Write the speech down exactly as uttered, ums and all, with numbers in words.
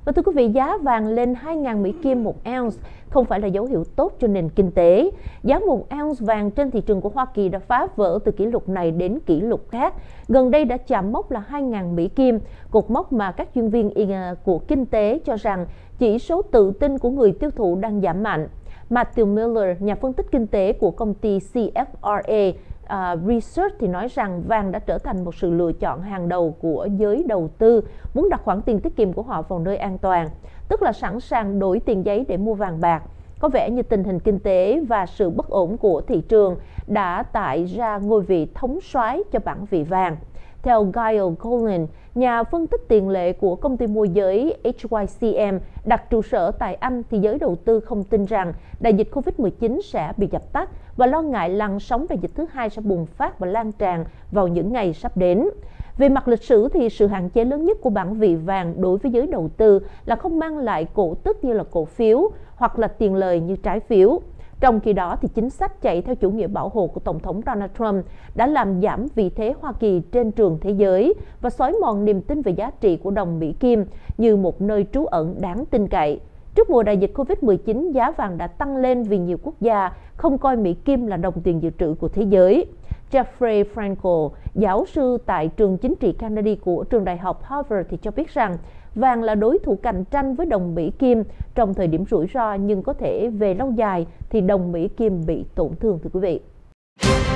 Và thưa quý vị, giá vàng lên hai nghìn Mỹ Kim một ounce không phải là dấu hiệu tốt cho nền kinh tế. Giá một ounce vàng trên thị trường của Hoa Kỳ đã phá vỡ từ kỷ lục này đến kỷ lục khác. Gần đây đã chạm mốc là hai nghìn Mỹ Kim, cột mốc mà các chuyên viên của kinh tế cho rằng chỉ số tự tin của người tiêu thụ đang giảm mạnh. Matthew Miller, nhà phân tích kinh tế của công ty C F R A Uh, Research thì nói rằng vàng đã trở thành một sự lựa chọn hàng đầu của giới đầu tư muốn đặt khoản tiền tiết kiệm của họ vào nơi an toàn, tức là sẵn sàng đổi tiền giấy để mua vàng bạc. Có vẻ như tình hình kinh tế và sự bất ổn của thị trường đã tạo ra ngôi vị thống soái cho bảng vị vàng. Theo Gail Golin, nhà phân tích tiền lệ của công ty môi giới H Y C M đặt trụ sở tại Anh, thì giới đầu tư không tin rằng đại dịch Covid mười chín sẽ bị dập tắt và lo ngại làn sóng đại dịch thứ hai sẽ bùng phát và lan tràn vào những ngày sắp đến. Về mặt lịch sử thì sự hạn chế lớn nhất của bảng vị vàng đối với giới đầu tư là không mang lại cổ tức như là cổ phiếu hoặc là tiền lời như trái phiếu. Trong khi đó, thì chính sách chạy theo chủ nghĩa bảo hộ của Tổng thống Donald Trump đã làm giảm vị thế Hoa Kỳ trên trường thế giới và xói mòn niềm tin về giá trị của đồng Mỹ Kim như một nơi trú ẩn đáng tin cậy. Trước mùa đại dịch Covid mười chín, giá vàng đã tăng lên vì nhiều quốc gia không coi Mỹ Kim là đồng tiền dự trữ của thế giới. Jeffrey Frankel, giáo sư tại trường chính trị Kennedy của trường đại học Harvard thì cho biết rằng vàng là đối thủ cạnh tranh với đồng Mỹ Kim trong thời điểm rủi ro, nhưng có thể về lâu dài thì đồng Mỹ Kim bị tổn thương, thưa quý vị.